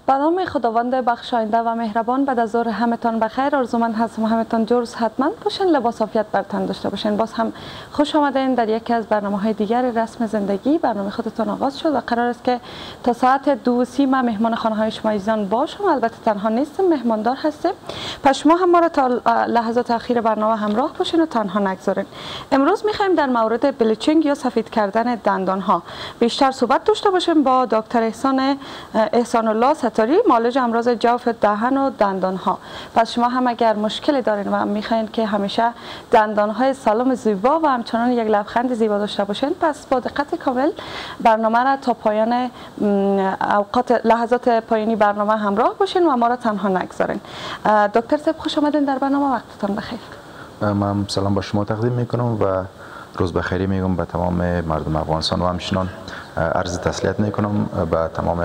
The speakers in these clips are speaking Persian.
به نام خداوند بخشاینده و مهربان. بعد از ظهر همتان بخیر. آرزومند هستم همتان جور و صحتمند باشین، لباس عافیت بر تن داشته باشین. باز هم خوش آمدین در یکی از برنامه‌های دیگر رسم زندگی. برنامه خودتان آغاز شد و قرار است که تا ساعت 2:30 من مهمان خانه‌های شما عزیزان باشم. البته تنها نیستم، مهماندار هستم. پس شما هم ما را تا لحظات اخیر برنامه همراه باشین و تنها نگذارین. امروز می‌خوایم در مورد بلیچنگ یا سفید کردن دندان ها بیشتر صحبت داشته باشیم با دکتر احسان الله ستاری، معالج امراض جوف دهن و دندان ها. پس شما هم اگر مشکلی دارین و میخواین که همیشه دندان های سالم زیبا و همچنان یک لبخند زیبا داشته باشین، پس با دقت کامل برنامه را تا پایان لحظات پایانی برنامه همراه باشین و ما را تنها نگذارین. دکتر صاحب خوش آمدین در برنامه، وقتتان بخیر. من سلام با شما تقدیم میکنم و روز بخیری میگم به تمام مردم افغانستان و همچنان عرض تسلیت میکنم به تمام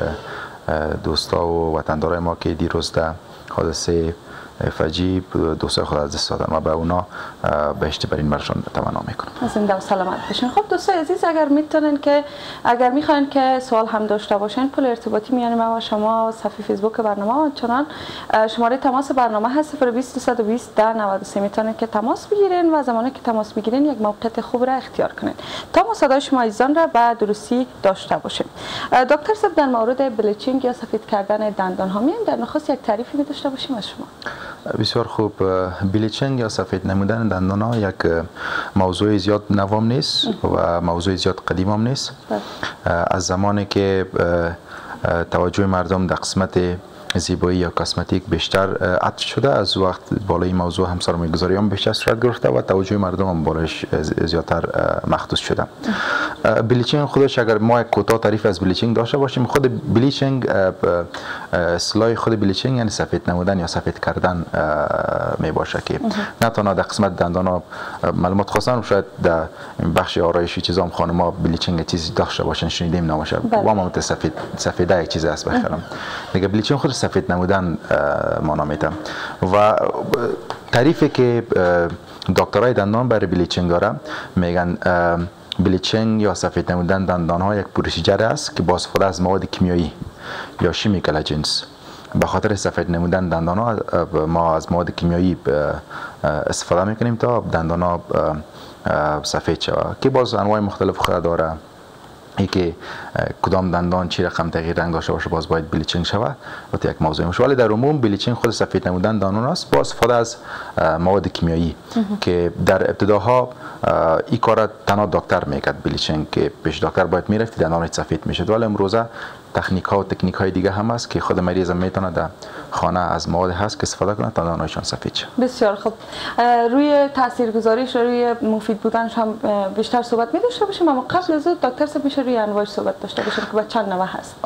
دوستا و وطندارای ما که دیروز در حادثه فجیع دوستای خود از دست دادن و به اونا بهشت برین برشان تمنا میکنم. زنده و سلامت باشین. خب دوستای عزیز، اگر میتونن که اگر میخواین که سوال هم داشته باشین، پل ارتباطی میان ما و شما صفحه فیسبوک برنامه و چنان شماره تماس برنامه هست 020 10 93. میتونن که تماس بگیرین و زمانی که تماس بگیرین یک موقعیت خوب را اختیار کنین تا ما صدای شما عزیزان را به درستی داشته باشیم. دکتر صاحب، در مورد بلیچنگ یا سفید کردن دندان ها میایم در نخست یک تعریفی داشته باشیم از شما. بسیار خوب. بلیچنگ یا سفید نمودن دندان ها یک موضوع زیاد نوام نیست و موضوع زیاد قدیم هم نیست. از زمانی که توجه مردم در قسمت زیبایی یا کاسمتیک بیشتر عطف شده، از وقت بالای موضوع هم سرمایه‌گذاری هم بیشتر صورت گرفته و توجه مردم هم بالایش زیادتر مخصوص شده. بلیچنگ خودش، اگر ما یک کوتاه تعریف از بلیچنگ داشته باشیم، خود بلیچنگ اصطلاح خود بلیچنگ یعنی سفید نمودن یا سفید کردن می باشه که نه تنها در قسمت دندان ها معلومات خواستن، شاید در بخش آرایشی چیزا هم خانم‌ها بلیچنگ چیزی داشته باشن شنیدیم نباشه و ما سفید یک چیز است بخرم دیگه. بلیچنگ خود سفید نمودن معنا میده و تعریفی که دکترای دندان برای بلیچنگ داره میگن بلیچنگ یا سفید نمودن دندان ها یک پروسیجر است که با استفاده از مواد کیمیایی یا شیمیکال اجنس به خاطر سفید نمودن دندان ها ما از مواد کیمیایی استفاده میکنیم تا دندان ها سفید شود که باز انواع مختلف خود داره. ای که کدام دندان چی رقم تغییر رنگ داشته باشه باز باید بلیچنگ شود و یک موضوع میشه. ولی در عموم بلیچنگ خود سفید نمودن دندان است با استفاده از مواد کیمیایی که در ابتداها این کار تنها دکتر میکرد. بلیچنگ که پیش دکتر باید میرفت دندانش سفید میشد، ولی امروزه تکنیک های دیگه هم هست که خود مریض میتونه در خانه از مواد هست که استفاده کنه تا دندانشان سفید شه. بسیار خوب. روی تاثیرگذاریش روی مفید بودنش هم بیشتر صحبت می داشته باشیم، اما قبل از اون دکتر صاحب میشه روی انواعش صحبت داشته باشیم که به چند نوع هست.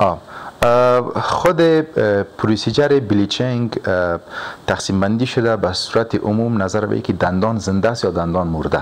خود پروسیجر بلیچنگ تقسیم بندی شده به صورت عموم نظر به اینکه دندان زنده است یا دندان مرده.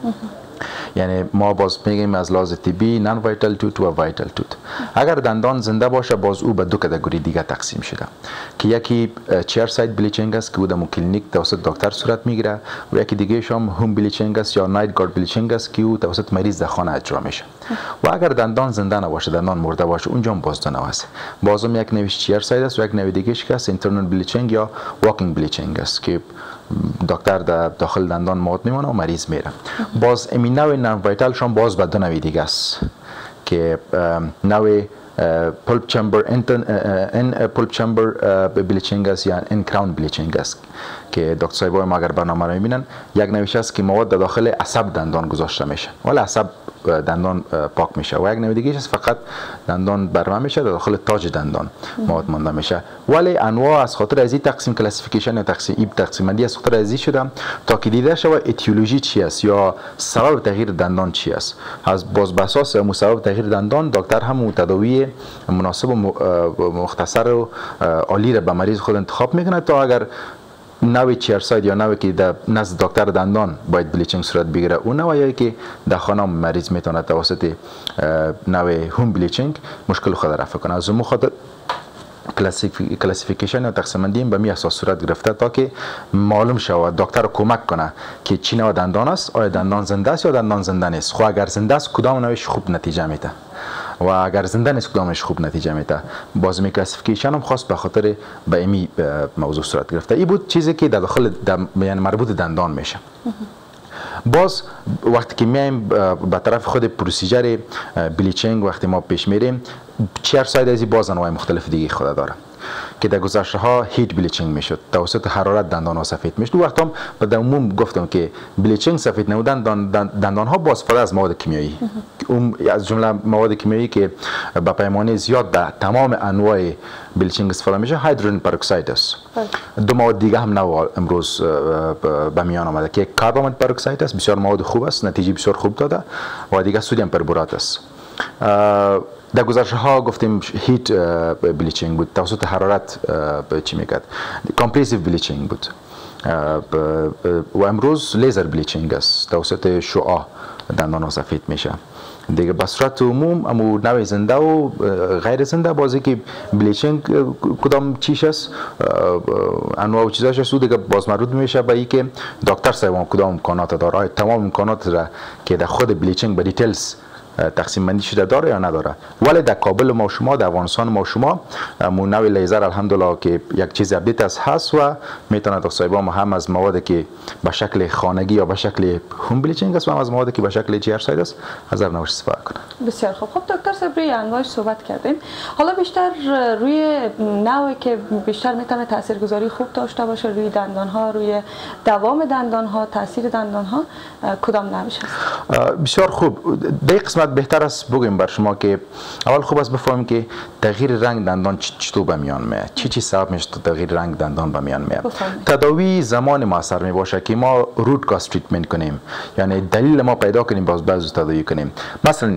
یعنی ما باز میگیم از لحاظ طبی نان وایتال توت و وایتال توت. اگر دندان زنده باشه باز او به دو کاتگوری دیگه تقسیم شده که یکی چیر ساید بلیچنگ است که او در کلینیک توسط دکتر صورت میگیره و یکی دیگه هم هوم بلیچنگ است یا نایت گارد بلیچنگ است که او توسط مریض در خانه اجرا میشه. و اگر دندان زنده نباشه، دندان مرده باشه، اونجا هم باز دو نوع است. بازم یک نوعش چیر ساید است و یک نوع دیگه که است اینترنال بلیچنگ یا واکینگ بلیچنگ است که دکتر در داخل دندان مواد میمونه و مریض میره. باز این نوع نان وایتال شون باز به دو نوع دیگه است که نوع پلپ چمبر ان پلپ چمبر بلیچنگ است یا ان کراون بلیچنگ است که دکتر صاحبای ما اگر برنامه رو میبینن یک نوعش است که مواد داخل عصب دندان گذاشته میشه ولی عصب دندان پاک میشه و یک نوع دیگه است فقط دندان برمه میشه داخل تاج دندان مواد مانده میشه. ولی انواع از خاطر از این تقسیم کلاسیفیکیشن یا تقسیم بندی از خاطر از این شده تا که دیده شود اتیولوژی چی است یا سبب تغییر دندان چی است. از باز به اساس سبب تغییر دندان دکتر هم تداوی مناسب و مختصر و عالی را به مریض خود انتخاب میکنه تا اگر نوع چیرساید یا نوعی که در نزد دکتر دندان باید بلیچنگ صورت بگیره اون نوعی که در خانه مریض میتونه توسط نوع هوم بلیچنگ مشکل خود رفع کنه. از اون خاطر کلاسیفیکیشن یا تقسیم بندی به می اساس صورت گرفته تا که معلوم شود دکتر کمک کنه که چی نوع دندان است، آیا دندان زنده است یا دندان زنده نیست. خب اگر زنده است کدام نوعش خوب نتیجه میده. و اگر زنده نیست کدامش خوب نتیجه میده. باز می کلاسیفیکیشن هم خاص به خاطر به امی موضوع صورت گرفته. این بود چیزی که در داخل یعنی مربوط دندان میشه. باز وقتی که میایم به طرف خود پروسیجر بلیچنگ وقتی ما پیش میریم، چهار ساید از این باز انواع مختلف دیگه خود داره که در گذشته ها هیت بلیچنگ میشد، توسط حرارت دندان ها سفید میشد. دو وقت هم به عموم گفتم که بلیچنگ سفید نمودن دندان ها با استفاده از مواد کیمیایی، اون از جمله مواد کیمیایی که با پیمانه زیاد در تمام انواع بلیچنگ استفاده میشه هیدروژن پروکساید است. دو مواد دیگه هم نو امروز به میان آمده که کربامید پروکساید است، بسیار مواد خوب است، نتیجه بسیار خوب داده، و دیگه سدیم پربورات است. در گذشته ها گفتیم هیت بلیچنگ بود، توسط حرارت چی میکرد، کامپرسیو بلیچنگ بود، و امروز لیزر بلیچنگ است، توسط شعاع دندان ها سفید میشه دیگه. به صورت عموم امو نوع زنده و غیر زنده بازی که بلیچنگ کدام چیش است، انواع و چیزاش است، دیگه باز مربوط میشه به اینکه دکتر صاحب کدام امکانات داره، تمام امکانات را که در خود بلیچنگ به دیتیلز تقسیم بندی شده داره یا نداره. ولی در کابل ما شما، در افغانستان ما شما، نوع لیزر الحمدلله که یک چیز اپدیت هست و میتونه دکتر صاحب هم از مواد که به شکل خانگی یا به شکل هوم بلیچنگ است و هم از مواد که به شکل جیر ساید است از هر نوعش استفاده کنه. بسیار خوب. خب دکتر صاحب روی انواعش صحبت کردیم، حالا بیشتر روی نوعی که بیشتر میتونه تاثیرگذاری خوب داشته باشه روی دندان ها، روی دوام دندان ها، تاثیر دندان ها، کدام نوعش است؟ بسیار خوب. در قسمت بهتر است بگیم بر شما که اول خوب است بفهمیم که تغییر رنگ دندان چطور به میان میاد، چی سبب میشه تغییر رنگ دندان به میان میاد. تداوی زمان موثر می باشه که ما روت کاز تریتمنت کنیم، یعنی دلیل ما پیدا کنیم باز بعضی تداوی کنیم. مثلا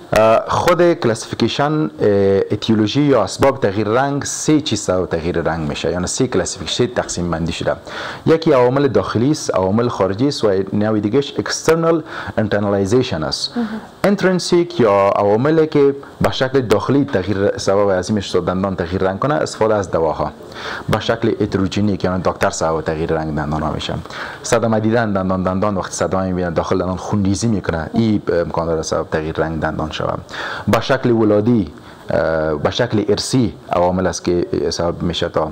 خود کلاسیفیکیشن اتیولوژی یا اسباب تغییر رنگ سه چیز سبب تغییر رنگ میشه، یعنی سه کلاسیفیکیشن تقسیم بندی شده. یکی عوامل داخلی است، عوامل خارجی است، و نوع دیگهش اکسترنال انترنالایزیشن است. انترنسیک یا عواملی که به شکل داخلی تغییر سبب عظیمش شده دندان تغییر رنگ کنه، استفاده از دواها. به شکل هتروژنیک یعنی دکتر سبب تغییر رنگ دندان ها میشه. صدمه دیدن دندان وقتی صدمه میبینه داخل دندان خونریزی میکنه، این امکان داره سبب تغییر رنگ دندان شه. به شکل ولادی، به شکل ارسی عوامل است که سبب میشه تا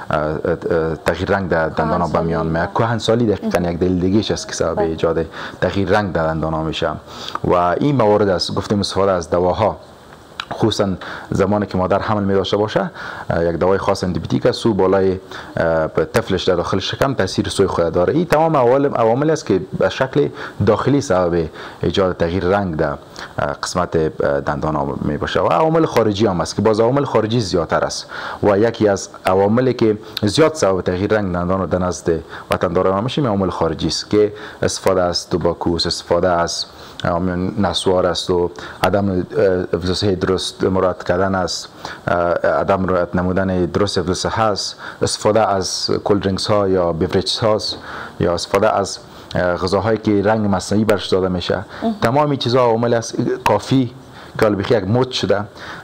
تغییر رنگ در دندان ها به میان میاد. کهنسالی دقیقاً یک دلیل دیگه است که سبب ایجاد تغییر رنگ در دندان ها میشه، و این موارد است گفتیم استفاده از دواها، خصوصا زمانی که مادر حمل می داشته باشه، یک دوای خاص آنتیبیوتیک است، سو بالای طفلش در داخل شکم تاثیر سوی خود داره. این تمام عوامل است که به شکل داخلی سبب ایجاد تغییر رنگ در قسمت دندان ها می باشه. و عوامل خارجی هم است که باز عوامل خارجی زیادتر است، و یکی از عواملی که زیاد سبب تغییر رنگ دندان در نزد وطنداران میشه عوامل خارجی است که استفاده از توباکوس، استفاده از نسوار است و عدم افزایش درست مراد کردن است، عدم رعایت نمودن درست افزایش هست، استفاده از کولد درینکس ها یا بیوریجز هاست، یا استفاده از غذاهایی که رنگ مصنوعی برش داده میشه. تمامی چیزها عوامل است. کافی که بیخی یک مد شده،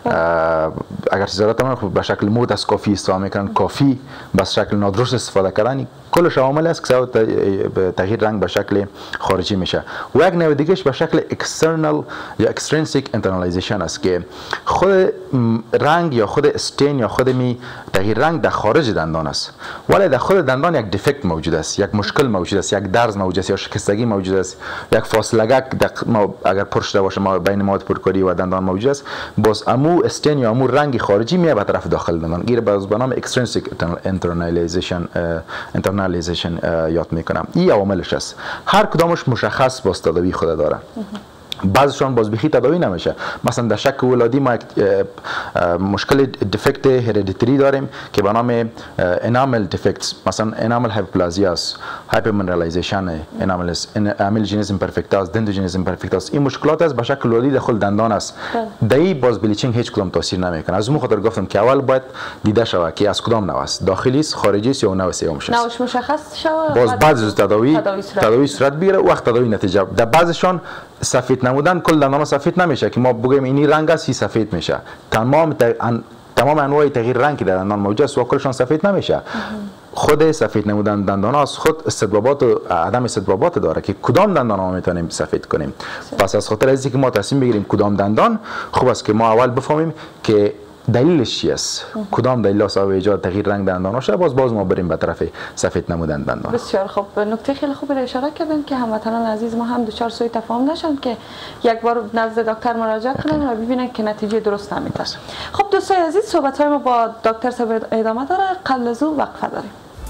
اگر تجارت ما به شکل مد از کافی استفاده میکنن، کافی به شکل نادرست استفاده کردن، کلش عوامل است که سبب تغییر رنگ به شکل خارجی میشه. و یک نوع دیگهش به شکل اکسترنال یا اکسترینسیک انترنالایزیشن است که خود رنگ یا خود استین یا خود می تغییر رنگ در خارج دندان است، ولی در خود دندان یک دیفکت موجود است، یک مشکل موجود است، یک درز موجود است یا شکستگی موجود است، یک فاصله اگر پرشده باشه ما بین مواد پرکاری و دندان موجود است، باز امو استین یا امو رنگ خارجی میاد به طرف داخل دندان. گیر باز به نام اکسترینسیک انترنالایزیشن یاد میکنم. این عواملش است. هر کدامش مشخص با تداوی خود داره. بعضشان باز بیخی تداوی نمیشه. مثلا در شک ولادی ما یک مشکل دیفکت هریدیتری داریم که به نام انامل دیفکتس، مثلا انامل هایپوپلازیا است، هایپرمینرالایزیشن انامل جینز امپرفکتاس، دندوجینز امپرفکتاس. این مشکلات است به شکل ولادی داخل دندان است. دایی باز بلیچنگ هیچ کدام تاثیر نمیکنه. از اون خاطر گفتم که اول باید دیده شود که از کدام نوع است، داخلی است، خارجی است یا نوع سومش است. نوعش مشخص شود. باز بعضی از تداوی صورت بگیره، وقت تداوی نتیجه. در بعضشان سفید نمودن کل دندان سفید نمیشه که ما بگیم اینی رنگ است، سفید میشه. تمام انواع تغییر رنگ که در دندان موجود است کلشان سفید نمیشه. خود سفید نمودن دندان ها از خود استطبابات و عدم استطبابات داره که کدام دندان ها میتونیم سفید کنیم. پس از خاطر از اینکه ما تصمیم بگیریم کدام دندان، خوب است که ما اول بفهمیم که دلیلش چی است، کدام دلیل سبب ایجاد تغییر رنگ دندان ها باز ما بریم به طرف سفید نمودن دندان. بسیار خوب، نکته خیلی خوبی را اشاره کردن که هموطنان عزیز ما هم دچار سوء تفاهم نشن که یک بار نزد دکتر مراجعه کنن و ببینن که نتیجه درست نمیده. خب دوستای عزیز، صحبت های ما با دکتر سفید ادامه داره. قبل از او وقفه داریم.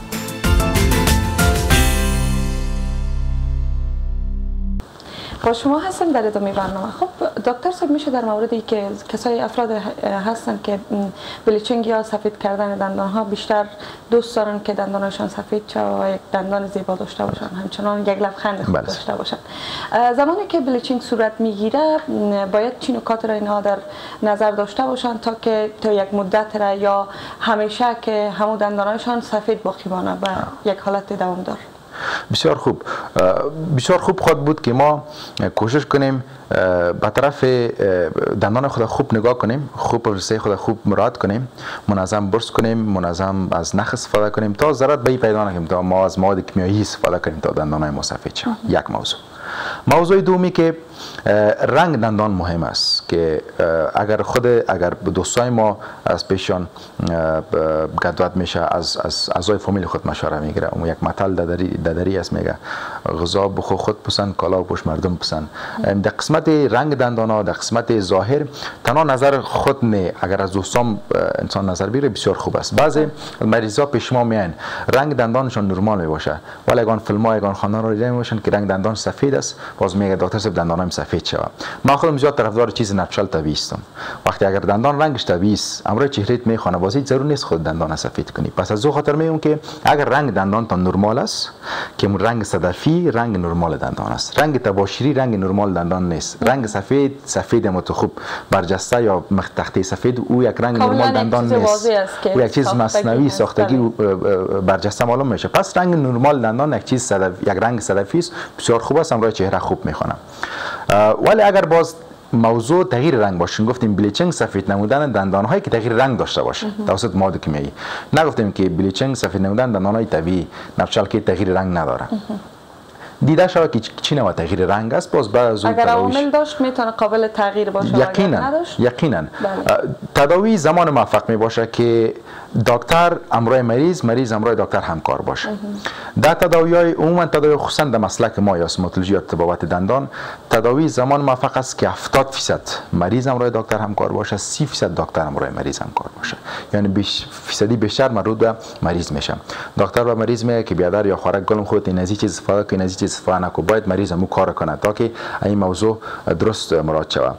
با شما هستم در ادامه برنامه. خب دکتر صاحب، میشه در موردی که افراد هستن که بلیچنگ یا سفید کردن دندان ها بیشتر دوست دارن که دندانشان سفید شه و یک دندان زیبا داشته باشن، همچنان یک لبخند خوب داشته باشن، زمانی که بلیچنگ صورت میگیره باید چی نکات را اینها در نظر داشته باشن تا که تا یک مدت را یا همیشه که همون دندانشان سفید باقی مانه و یک حالت دوام دار؟ بسیار خوب، بسیار خوب خواهد بود که ما کوشش کنیم به طرف دندان خود خوب نگاه کنیم، خوب پروسه خود خوب مراعات کنیم، منظم برس کنیم، منظم از نخ استفاده کنیم تا ضرر به پیدا نکنیم، تا ما از مواد کیمیایی استفاده کنیم تا دندانهای ما سفید شود. یک موضوع دومی که رنگ دندان مهم است که اگر دوستای ما از پیشان گدوت میشه از اعضای فامیل خود مشوره میگیره. اون یک متل دری است، میگه غذا بخو خود پسند، کالا بپوش مردم پسند. در قسمت رنگ دندان ها، در قسمت ظاهر تنها نظر خود نه، اگر از دوستان انسان نظر بگیره بسیار خوب است. بعضی مریضا پیش ما میان رنگ دندانشون نرمال میباشه، ولی اگه فیلم ها اگه خواندن رو دیده میباشن که رنگ دندان سفید است، باز میگه دکتر صاحب دندانم سفید شود. من خودم زیاد طرفدار چیز نچرال طبیعی هستم. وقتی اگر دندان رنگش طبیعی است، امروز چهرهت میخوانه، واسه ضرور نیست خود دندان سفید کنی. پس از او خاطر میگم که اگر رنگ دندان تا نرمال است، که رنگ صدفی رنگ نرمال دندان است، رنگ تباشری رنگ نرمال دندان نیست. رنگ سفید مت خوب برجسته یا تخته سفید، او یک رنگ نرمال دندان نیست، او یک چیز مصنوعی ساختگی برجسته معلوم میشه. پس رنگ نرمال دندان یک رنگ صدفی است، بسیار خوب است، امروز چهره خوب میخوانم. ولی اگر باز موضوع تغییر رنگ باشه، گفتیم بلیچنگ سفید نمودن دندان هایی که تغییر رنگ داشته باشه توسط مواد کیمیایی، نگفتیم که بلیچنگ سفید نمودن دندان های طبیعی نپچال که تغییر رنگ نداره. دیده شود که چی نوع تغییر رنگ است. باز بعد از اون اگر عامل داشت میتونه قابل تغییر باشه. یقینا تداوی زمان موفق می باشه که دکتر امروی مریض امروی دکتر همکار باشه. در تداوی های عموما تداوی خصوصا در مسلک ما یا استوماتولوژی یا طبابت دندان، تداوی زمان موفق است که 70% مریض امروی دکتر همکار باشه، 30% دکتر امروی مریض همکار باشه. یعنی فیصدی بیشتر مربوط به مریض میشه. دکتر و مریض میگه که بیادر یا خوراک گلم خودت این چیز استفاده کنی، این چیز استفاده نکن، باید مریض همون کار کنه تا که این موضوع درست مراعات شود.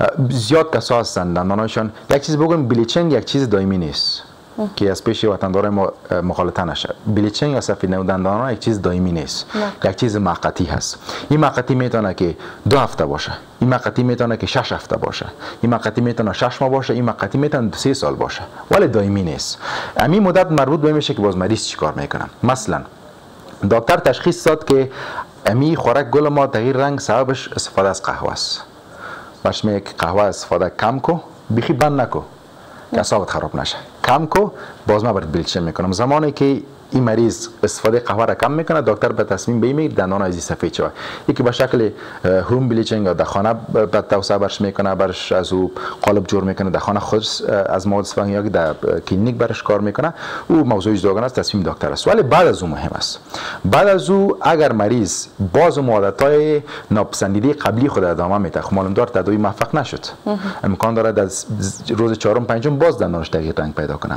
زیاد کسا هستند دندانشان، یک چیز بگم، بلیچنگ یک چیز دائمی نیست که از پیش وطندار ما مخالطه نشه. بلیچنگ یا سفید نمودن دندان یک چیز دائمی نیست، یک چیز موقتی هست. این موقتی میتونه که 2 هفته باشه، این موقتی میتونه که 6 هفته باشه، این موقتی میتونه 6 ماه باشه، این موقتی میتونه 3 سال باشه، ولی دائمی نیست. همین مدت مربوط به میشه که باز مریض چیکار میکنه. مثلا دکتر تشخیص داد که امی خوراک گل ما تغییر رنگ سببش استفاده از قهوه است. باش میگه که قهوه استفاده کم کو، بیخی بند نکو که اعصابت خراب نشه، کم کو. باز ما برات بلیچنگ میکنم. زمانی که این مریض استفاده قهوه را کم میکنه، دکتر به تصمیم بگیره دندان ازی سفید شود. یکی به شکل هوم بلیچنگ یا در خانه به توسعه برش میکنه، برش از او قالب جور میکنه، در خانه خود از مواد استفاده یا در کلینیک برش کار میکنه، او موضوع جداگانه است، تصمیم دکتر است. ولی بعد از او مهم است، بعد از او اگر مریض باز عادتهای ناپسندیده قبلی خود ادامه میده، معلوم دار تداوی موفق نشد، امکان داره در روز 4م 5م باز دندانش تغییر رنگ پیدا کنه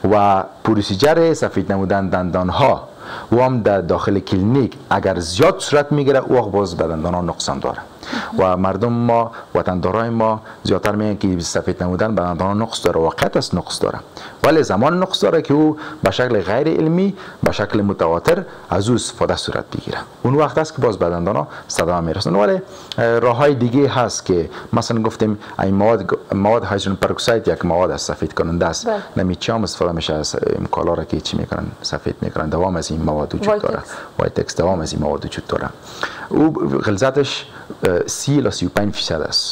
و پروسیجر سفید نمودن دندان ها و هم در داخل کلینیک اگر زیاد صورت میگیره، او باز به دندان ها نقصان داره و مردم ما وطندارای ما زیادتر میگن که سفید نمودن به دندان ها نقص داره. واقعیت است نقص داره، ولی زمان نقص داره که او به شکل غیر علمی، به شکل متواتر از او استفاده صورت بگیره. اون وقت است که باز به دندان ها صدمه میرسن. ولی راه های دیگه هست که مثلا گفتیم این مواد هایدروژن پروکساید یک مواد است سفید کننده است، نمیچام استفاده میشه از این کالا را که چی میکنن سفید میکنن، دوام از این مواد وجود داره، وایتکس دوام از این مواد وجود داره. او غلظتش 30 تا 35% است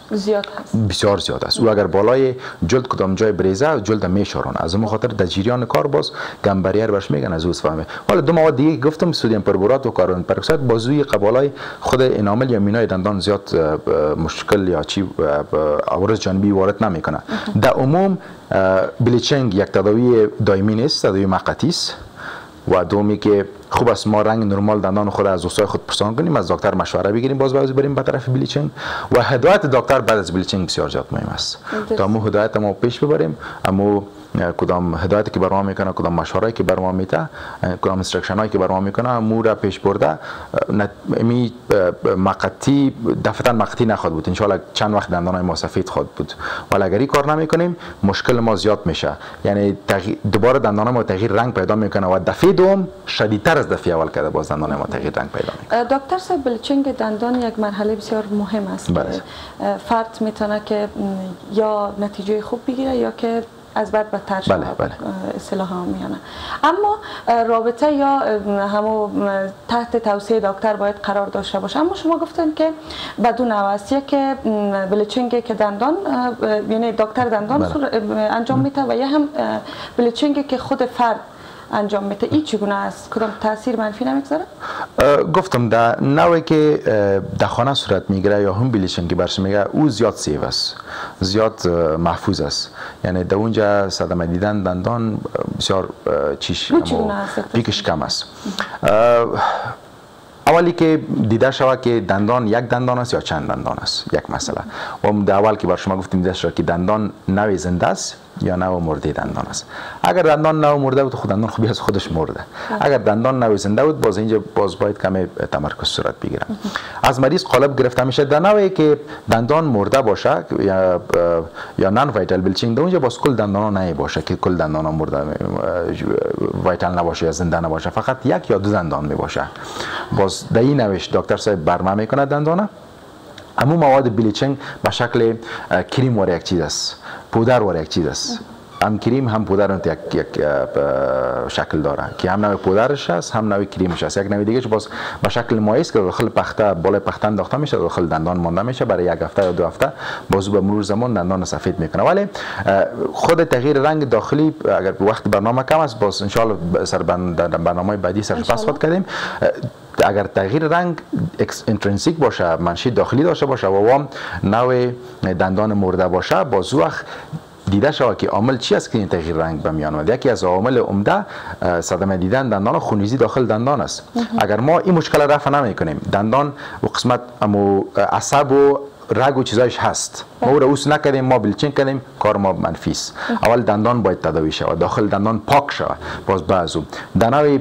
زیاد هست، بسیار زیاد است. او اگر بالای جلد کدام جای بریزه جلد میشورونه، از اون خاطر در جریان کار باز گم بریر برش میگن از اوست فهمه. حالا دو مواد دیگه گفتم سدیم پربورات و کاربن پرکسید بازوی قبالای خود انامل یا مینای دندان زیاد مشکل یا چی عوارض جانبی وارد نمیکنه. در عموم بلیچنگ یک تداوی دائمی نیست، تداوی مقطعی است و دومی که خوب است ما رنگ نرمال دندان خود از دوستای خود پرسان کنیم، از دکتر مشوره بگیریم، باز بریم به طرف بلیچنگ و هدایت دکتر بعد از بلیچنگ بسیار زیاد مهم است تا مو هدایت ما پیش ببریم. اما کدام هدایتی که برام میکنه، کدام مشوره‌ای که برام میده، کدام اینستراکشنایی که برام میکنه مو را پیش برده می مقطعی دفعتا مقطعی نخواد بود، ان شاء الله چند وقت دندانای ما سفید خود بود. ولی اگر این کار نمیکنیم مشکل ما زیاد میشه، یعنی دوباره دندانای ما تغییر رنگ پیدا میکنه و دفعه دوم شدیدتر از دفعه اول کرده باز دندانای ما تغییر رنگ پیدا میکنه. دکتر صاحب بلیچنگ دندان یک مرحله بسیار مهم است که فرد میتونه که یا نتیجه خوب بگیره یا که از بد بدتر شود اصطلاح ها میانه. اما رابطه یا همو تحت توصیه دکتر باید قرار داشته باشه. اما شما گفتن که بدون است که بلیچنگ که دندان یعنی دکتر دندان انجام میده و یا هم بلیچنگ که خود فرد انجام میده، این چگونه است؟ کدام تاثیر منفی نمیگذاره؟ گفتم در نوعی که در خانه صورت میگیره یا هم بلیچنگ برش میگه او زیاد سیف است، زیاد محفوظ است، یعنی در اونجا صدمه دیدن دندان بسیار چیش پیکش کم است. اولی که دیده شود که دندان یک دندان است یا چند دندان است یک مسئله، و در اول که بر شما گفتیم دیده شود که دندان نوع زنده است یا نوع مرده دندان است. اگر دندان نوع مرده بود خود دندان خوبی از خودش مرده، اگر دندان نوع زنده بود باز اینجا باید کمی تمرکز صورت بگیره. از مریض قالب گرفته میشه در نوعی که دندان مرده باشه یا نان وایتال بلیچینگ، در اونجا باز کل دندان ها باشه که کل دندان ها مرده وایتال نباشه یا زنده نباشه، فقط یک یا دو دندان می باشه. باز در این نوش دکتر صاحب برنامه میکنه دندانه. اما مواد بلیچنگ به شکل کریم وار یک چیز است، پودر وار یک چیز است. هم کریم هم پودر یک شکل داره که هم نوع پودرش است هم نوع کریمش است. یک نوع دیگه باز به شکل مایع است که داخل پخته بالای پخته انداخته میشه، داخل دندان مانده میشه، برای یک هفته یا دو هفته باز به مرور زمان دندان سفید میکنه. ولی خود تغییر رنگ داخلی اگر وقت برنامه کم است باز ان شاء الله سر برنامه بعدی سر پس خود کردیم. اگر تغییر رنگ انترنسیک باشه، منشی داخلی داشته باشه و نوع دندان مرده باشه، باز وقت دیده شود که عامل چی است که این تغییر رنگ به میان آمده. یکی از عوامل عمده صدمه دیدن دندان و خونریزی داخل دندان است. اگر ما این مشکل رفع نمیکنیم، دندان و قسمت عصب و رگ و چیزایش هست، ما او را اوس نکردیم، ما بلیچنگ کردیم، کار ما منفی است. اول دندان باید تداوی شود، داخل دندان پاک شود، باز بعضو دندان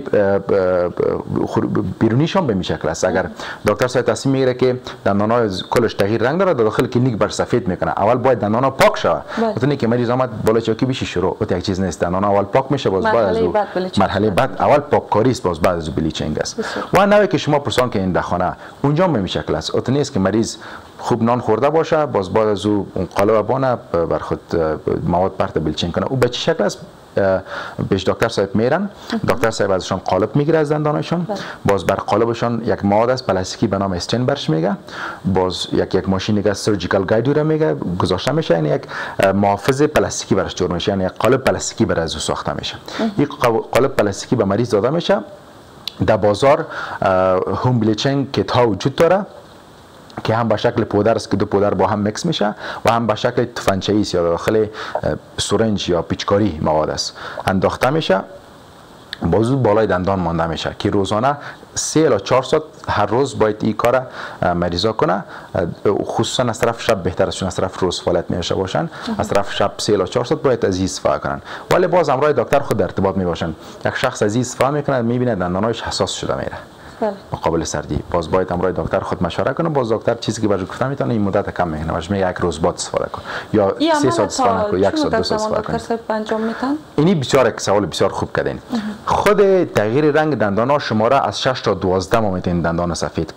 بیرونیش هم به این شکل است. اگر دکتر صاحب تصمیم میگیره که دندان های کلش تغییر رنگ داره، داخل کلینیک بر سفید میکنه، اول باید دندان ها پاک شود. مثلا که مریض آمد بالا چاکی بشی شروع، او یک چیز نیست، دندان اول پاک میشه، باز بعد از مرحله بعد اول پاک کاری است، باز بعد از بلیچنگ است. و نوعی که شما پرسان که این دخانه اونجا به این شکل است، او نیست که مریض خوب نان خورده باشه باز بعد از او قالب بانه بر خود مواد پرت بلیچنگ کنه. او به چه شکل است؟ پیش دکتر صاحب میرن، دکتر صاحب ازشان قالب میگیره از دندانشون، باز بر قالبشان یک مواد است پلاستیکی به نام استین برش میگه، باز یک ماشین دیگه سرجیکال گاید رو میگه گذاشته میشه، یعنی یک محافظ پلاستیکی برش جور میشه، یعنی یک قالب پلاستیکی بر از او ساخته میشه. این قالب پلاستیکی به مریض داده میشه. در بازار هوم بلیچنگ کیت ها وجود داره که هم به شکل پودر است که دو پودر با هم میکس میشه و هم به شکل تفنگچه‌ای است یا داخل سرنج یا پیچکاری مواد است انداخته میشه، بازو بالای دندان مانده میشه که روزانه 3 الی 4 ساعت هر روز باید این کار مریضا کنه. خصوصا از طرف شب بهتر است چون از طرف روز فعالیت میشه باشن، از طرف شب 3 الی 4 ساعت باید از این استفاده کنن. ولی باز همراه دکتر خود در ارتباط می باشن. یک شخص از این استفاده میکنه میبینه دندانایش حساس شده میره مقابل سردی، باز باید همراه دکتر خود مشوره کنه. باز دکتر چیزی که برش گفتم میتونه این مدت کم میکنه، باش میگه یک روز بعد استفاده کن یا 3 ساعت استفاده کن، 1 ساعت 2 ساعت استفاده کن. انجام میتن. اینی بسیار یک سوال بسیار خوب کردین. خود تغییر رنگ دندان ها شماره از 6 تا 12 ما میتونیم دندان سفید کنیم.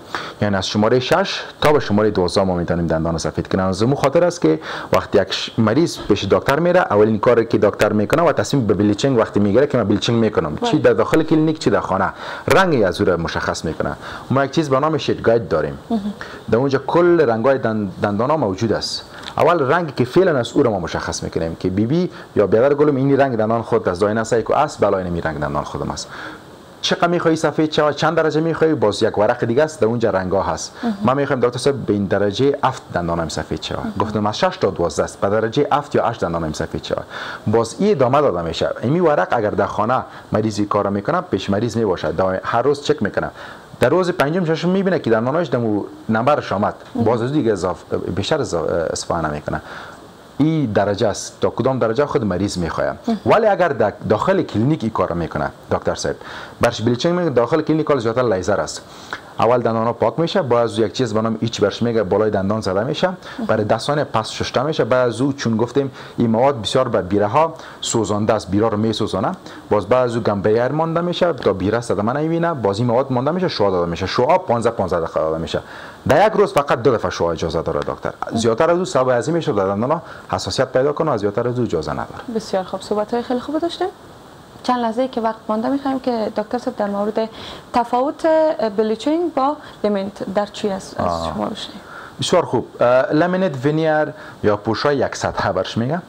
یعنی از شماره 6 تا به شماره 12 ما میتونیم دندان سفید کنیم. از خاطر است که وقتی یک مریض پیش دکتر میره، اولین کاری که دکتر میکنه و تصمیم به بلیچنگ وقتی میگیره که من بلیچنگ میکنم، چی در داخل کلینیک چی در خانه، رنگ از او مشخص میکنه. ما یک چیز به نام شیت گاید داریم، در اونجا کل رنگ‌های دندان ها موجود است. اول رنگی که فعلا از او را ما مشخص میکنیم که بی یا برادر گلم این رنگ دندان خود از داینه سایکو است، بالا این رنگ دندان خودم است. چقدر میخوای سفید چه چند درجه میخوای، باز یک ورق دیگه است در اونجا رنگا هست. ما میخوایم دکتر صاحب به این درجه 7 دندانم سفید شه، گفتم از 6 تا 12 است، به درجه 7 یا 8 دندانم سفید شه. باز این ادامه داده میشه. این ورق اگر در خانه مریضی کار میکنه پیش مریض میباشه، هر روز چک میکنه، در روز پنجم ششم میبینه که دنداناش دمو نمبرش آمد، باز از دیگه بیشتر استفاده نمیکنه. این درجه است، تا کدام درجه خود مریض میخواد. ولی اگر داخل کلینیک این کار میکنه دکتر صاحب، برش بلیچنگ میگه داخل کلینیک کار زیاتر لیزر است. اول دندانا پاک میشه، بعد از یک چیز به نام ایچ برش میگه بالای دندان زده میشه، برای 10 ثانیه پس شسته میشه. بعد از او چون گفتیم این مواد بسیار به بیره ها سوزانده است، بیره رو میسوزانه، باز بعد از او گمبیر مانده میشه تا بیره صدمه نمیبینه، باز این مواد مانده میشه، شعاع داده میشه. شعاع 15 دقیقه داده میشه. در یک روز فقط 2 دفعه شعاع اجازه داره دکتر. زیاتر از او سبب ازی میشه دندانا حساسیت پیدا کنه، از زیاتر از او اجازه نداره. بسیار خوب، صحبت‌های خیلی خوب داشتیم. چند لحظه که وقت مانده می‌خوایم که دکتر صاحب در مورد تفاوت بلیچنگ با لامینیت در چی است از شما بشنویم. بسیار خوب. لامینیت ونیر یا پوشای یک سطح برش میگه،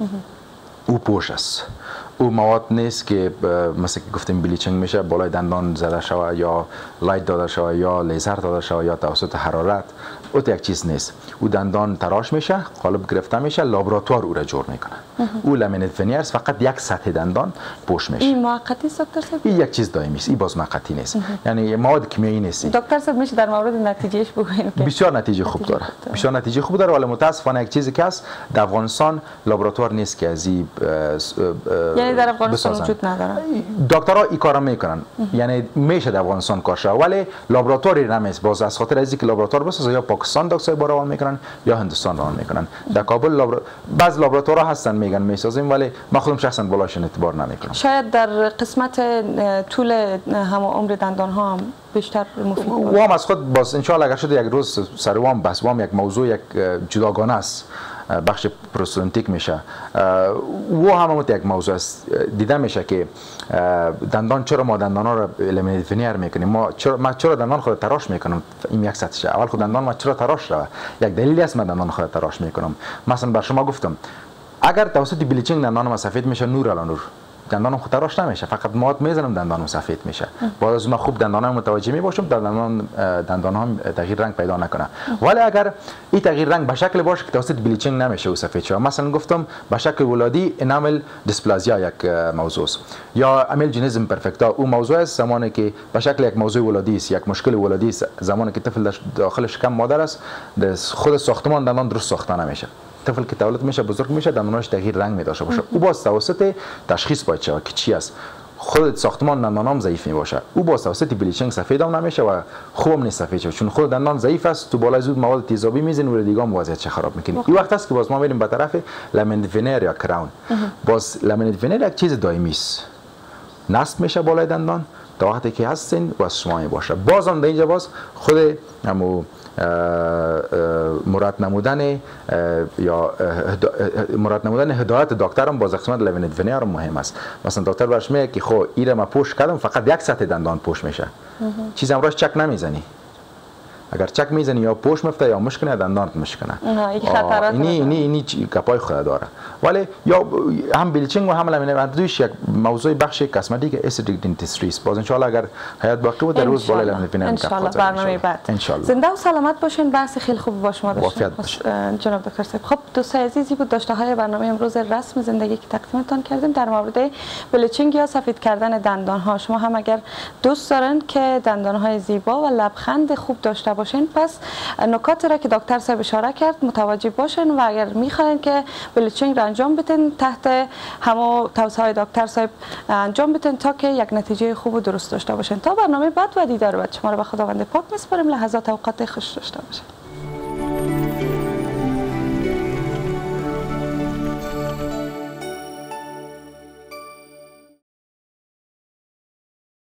او پوش است. او مواد نیست که مثل که گفتیم بلیچنگ میشه بالای دندان زده شوه یا لایت داده شوه یا لیزر داده شوه یا توسط حرارت. او یک چیز نیست. او دندان تراش میشه، قالب گرفته میشه، لابراتوار او را جور میکنه. او لامینیت ونیر فقط یک سطح دندان پوش میشه. این موقتی است دکتر صاحب؟ این یک چیز دائمی است، این باز موقتی نیست. یعنی مواد کیمیایی نیست. دکتر صاحب میشه در مورد نتیجهش بگوییم که بسیار نتیجه خوب داره. بسیار نتیجه خوب داره، ولی متاسفانه یک چیزی که است در افغانستان لابراتوار نیست که از این یعنی در افغانستان وجود نداره. دکترها این کارا میکنن، یعنی میشه در افغانستان کار شه، ولی لابراتواری نمیست. باز از خاطر از اینکه لابراتوار بسازه یا پاکستان دکتر روان میکنن یا هندوستان روان میکنن. در کابل بعض لابراتوارها هستن میگن میسازیم، ولی من خودم شخصا بالاشون اعتبار نمیکنم. شاید در قسمت طول هم عمر دندان ها هم بیشتر مفید باشه. وام از خود باز ان شاء الله اگر شد یک روز سر وام بس وام یک موضوع یک جداگانه است، بخش پروستودنتیک میشه. و هم یک موضوع است، دیده میشه که دندان چرا ما دندان ها را لامینیت ونیر میکنیم، ما چرا دندان خود تراش میکنم. این یک سطحش اول خود دندان ما چرا تراش روه، یک دلیلی است من دندان خود تراش میکنم. مثلا بر شما گفتم اگر توسط بلیچنگ دندان ما سفید میشه، نور علی نور دندانم خود تراش نمیشه، فقط مواد میزنم دندانم سفید میشه. بعد از ما خوب دندانم متوجه میباشم دندانم تغییر رنگ پیدا نکنه. ولی اگر این تغییر رنگ به شکل باشه که توسط بلیچنگ نمیشه و سفید شه، مثلا گفتم به شکل ولادی انامل دیسپلازیا یک موضوع است یا امیلجینیزم پرفکتا، او موضوع است زمانی که به شکل یک موضوع ولادی است، یک مشکل ولادی است، زمانی که طفل داخل شکم مادر است خود ساختمان دندان درست ساخته نمیشه. طفل که تولد میشه بزرگ میشه دنداناش تغییر رنگ میداشه باشه. او باز توسط تشخیص باید شه که چی است. خود ساختمان دندانام ضعیف می باشه، او باز توسط بلیچنگ سفید هم نمیشه و خوب نیست سفید شه، چون خود دندان ضعیف است. تو بالای زود مواد تیزابی میزنه و دیگه هم وضعیت چه خراب میکنه. این وقت است که باز ما میریم به طرف لامینیت ونیر یا کراون. باز لامینیت ونیر یک چیز دائمی است، نصب میشه بالای دندان تا وقتی که هستین باز شما می باشه. بازم در اینجا باز خود همو مراد نمودن یا مراد نمودن هدایت دکتر هم باز قسمت لامینیت ونیر مهم است. مثلا دکتر برش میگه که خب ایره ما پوش کردم فقط یک سطح دندان پوش میشه، چیز امروز چک نمیزنی. اگر چک میزنی یا پوش مفته یا مشکنه دندانت مشکنه. اینی گپای خود داره. ولی یا هم بلیچنگ و هم لامینیت دویش یک موضوع بخش کسمتیک استتیک دنتستری است. باز ان شاء الله اگر حیات باقی بود در روز بالای لامینیت ونیر ان شاء الله برنامه بعد ان شاء الله. زنده و سلامت باشین. بحث خیلی خوب با شما داشتیم جناب دکتر صاحب. خب دوستای عزیزی بود داشته های برنامه امروز رسم زندگی که تقدیمتان کردیم در مورد بلیچنگ یا سفید کردن دندان ها. شما هم اگر دوست دارن که دندان های زیبا و لبخند خوب داشته باشین، پس نکاتی را که دکتر صاحب اشاره کرد متوجه باشین و اگر میخواین که بلیچنگ را انجام بدین تحت همو توصیه های دکتر صاحب انجام بدین تا که یک نتیجه خوب و درست داشته باشین. تا برنامه بعد و دیدار بعد شما را به خداوند پاک میسپاریم. لحظات اوقات خوش داشته باشین.